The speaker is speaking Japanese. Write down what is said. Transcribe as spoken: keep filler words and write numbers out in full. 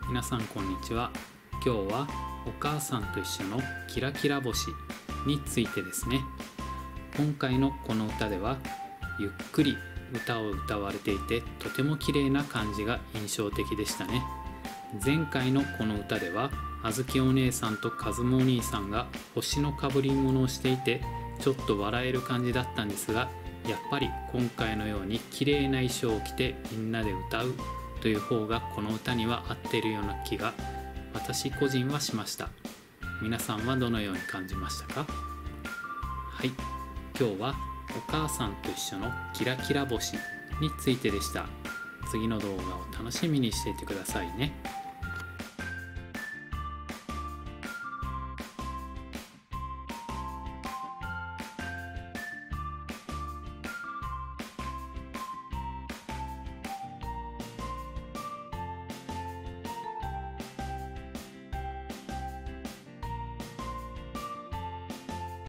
皆さんこんにちは。今日はお母さんと一緒のキラキラ星についてですね。今回のこの歌ではゆっくり歌を歌われていて、とても綺麗な感じが印象的でしたね。前回のこの歌ではあずきお姉さんとかずむお兄さんが星のかぶり物をしていて、ちょっと笑える感じだったんですが、やっぱり今回のように綺麗な衣装を着てみんなで歌うという方がこの歌には合っているような気が私個人はしました。皆さんはどのように感じましたか？はい、今日はお母さんと一緒のキラキラ星についてでした。次の動画を楽しみにしていてくださいね。